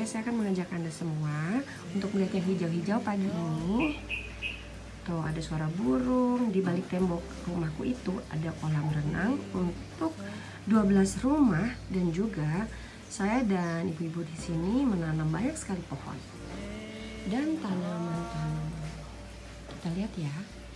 saya akan mengajak Anda semua untuk melihat yang hijau-hijau pagi ini. Tuh ada suara burung. Di balik tembok rumahku itu ada kolam renang untuk 12 rumah, dan juga saya dan ibu-ibu di sini menanam banyak sekali pohon dan tanaman-tanaman. Kita lihat ya.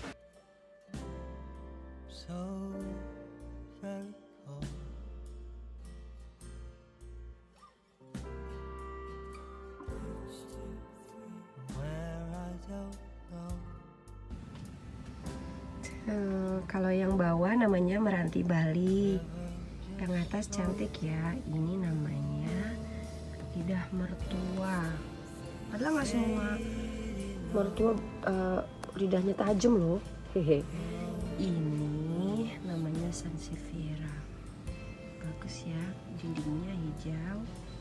Kalau yang bawah namanya meranti Bali, yang atas cantik ya, ini namanya lidah mertua. Padahal nggak semua mertua lidahnya tajam loh. Hehe. Ini namanya sansevieria, bagus ya, dindingnya hijau.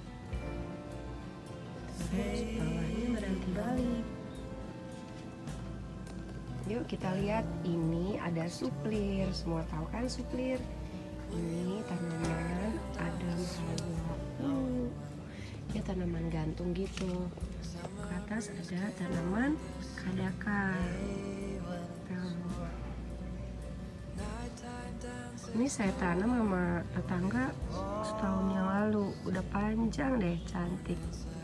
Terus bawahnya meranti Bali. Yuk kita lihat, ini ada suplir. Semua tahu kan suplir? Ini tanaman Adam Hawa. Ya tanaman gantung gitu. Ke atas ada tanaman kadaka. Ini saya tanam sama tetangga setahun yang lalu. Udah panjang deh, cantik.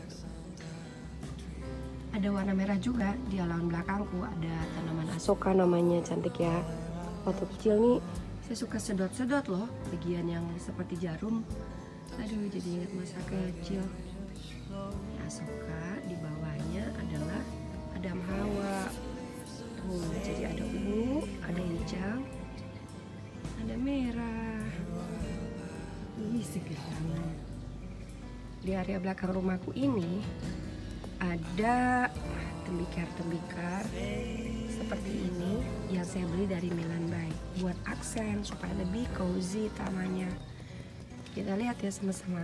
Ada warna merah juga di halaman belakangku. Ada tanaman asoka namanya, cantik ya. Waktu kecil nih saya suka sedot-sedot loh bagian yang seperti jarum. Aduh, jadi ingat masa kecil. Asoka, di bawahnya adalah Adam Hawa. Tuh, jadi ada ungu, ada hijau, ada merah. Wih, seger banget. Di area belakang rumahku ini ada tembikar-tembikar seperti ini yang saya beli dari Milan Bay buat aksen supaya lebih cozy tamannya. Kita lihat ya sama-sama.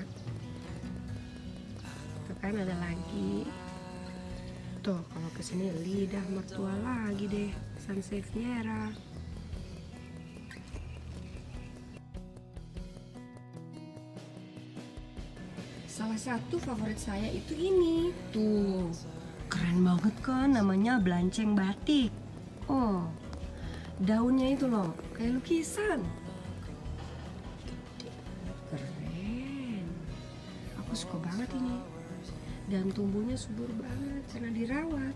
Tuh kan ada lagi. Tuh kalau kesini lidah mertua lagi deh, sansevieria. Salah satu favorit saya itu ini. Tuh, keren banget kan, namanya belanceng batik. Oh, daunnya itu loh, kayak lukisan. Keren. Aku suka banget ini. Dan tumbuhnya subur banget karena dirawat.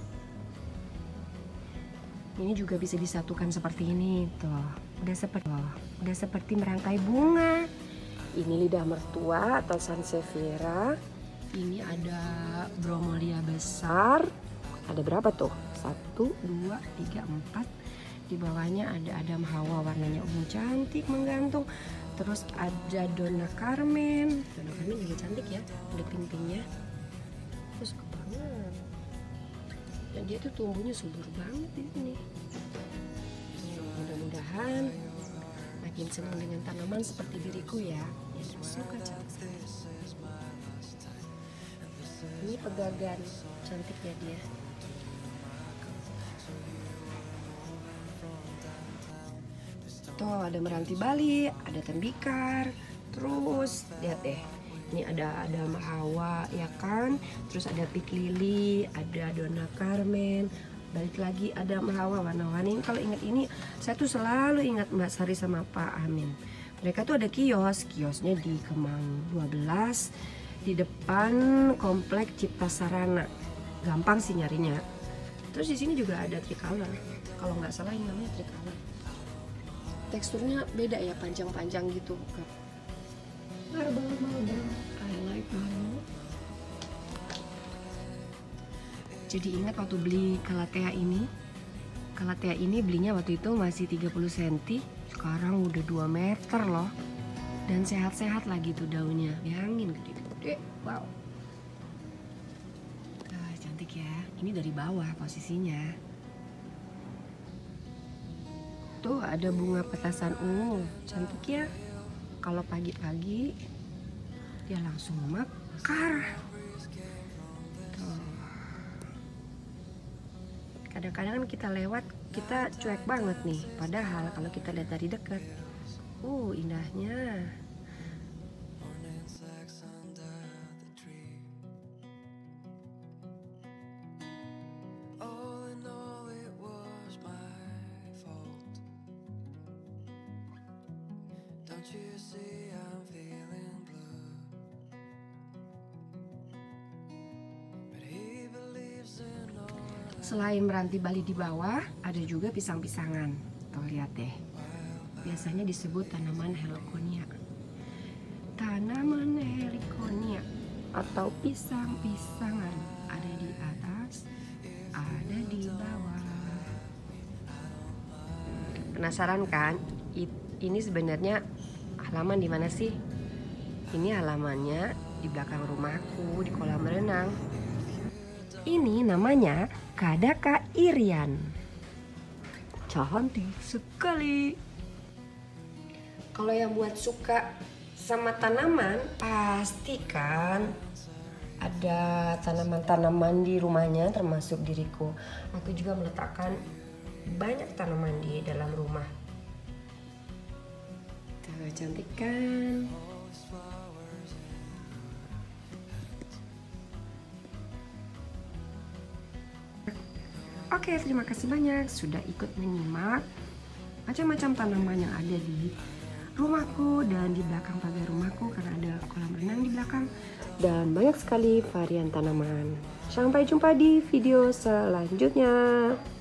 Ini juga bisa disatukan seperti ini, tuh. Udah seperti merangkai bunga. Ini lidah mertua atau sansevieria. Ini ada bromelia besar. Ada berapa tuh? 1, 2, 3, 4. Di bawahnya ada Adam Hawa, warnanya ungu cantik menggantung. Terus ada Donna Carmen. Donna Carmen juga cantik ya, ada pink-pinknya. Terus banget. Dan dia tuh tumbuhnya subur banget di sini. Mudah-mudahan makin senang dengan tanaman seperti diriku ya. Suka cantik saya. Ini pegagan, cantik ya dia. Tuh ada meranti Bali, ada tembikar. Terus lihat deh, ini ada Adam Hawa ya kan. Terus ada pik lili, ada Donna Carmen. Balik lagi ada Hawa warna-warni. Kalau ingat ini, saya tuh selalu ingat Mbak Sari sama Pak Amin. Mereka tuh ada kiosnya di Kemang 12 di depan komplek Cipta Sarana. Gampang sih nyarinya. Terus di sini juga ada tricolor. Kalau nggak salah ini namanya tricolor. Teksturnya beda ya, panjang-panjang gitu. Marble. I like marble. Jadi ingat waktu beli Calathea ini belinya waktu itu masih 30 cm. Sekarang udah 2 meter loh. Dan sehat-sehat lagi tuh daunnya. Bayangin gede-gede. Wow. Cantik ya. Ini dari bawah posisinya. Tuh ada bunga petasan ungu. Cantik ya. Kalau pagi-pagi dia langsung mekar. Kadang-kadang kita lewat, kita cuek banget nih. Padahal kalau kita lihat dari dekat, indahnya. Selain meranti Bali di bawah, ada juga pisang-pisangan. Tuh lihat deh. Biasanya disebut tanaman heliconia. Tanaman heliconia atau pisang-pisangan ada di atas, ada di bawah. Penasaran kan? Ini sebenarnya halaman di mana sih? Ini halamannya di belakang rumahku di kolam renang. Ini namanya Kadaka Irian. Cantik sekali. Kalau yang buat suka sama tanaman, pastikan ada tanaman-tanaman di rumahnya, termasuk diriku. Aku juga meletakkan banyak tanaman di dalam rumah. Tuh, cantik kan? Oke, terima kasih banyak sudah ikut menyimak macam-macam tanaman yang ada di rumahku dan di belakang pagar rumahku, karena ada kolam renang di belakang dan banyak sekali varian tanaman. Sampai jumpa di video selanjutnya.